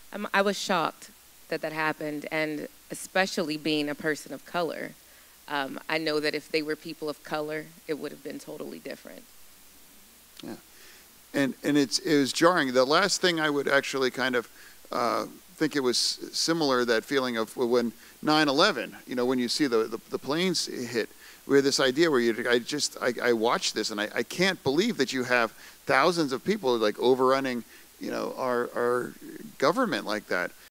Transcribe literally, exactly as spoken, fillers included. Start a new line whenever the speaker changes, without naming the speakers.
Um, I was shocked that that happened, and especially being a person of color. Um, I know that if they were people of color, it would have been totally different.
Yeah, and and it's it was jarring. The last thing I would actually kind of uh, think it was similar, that feeling of when nine eleven, you know, when you see the, the, the planes hit, we had this idea where you, I just, I, I watched this and I, I can't believe that you have thousands of people like overrunning, you know, our, our government like that.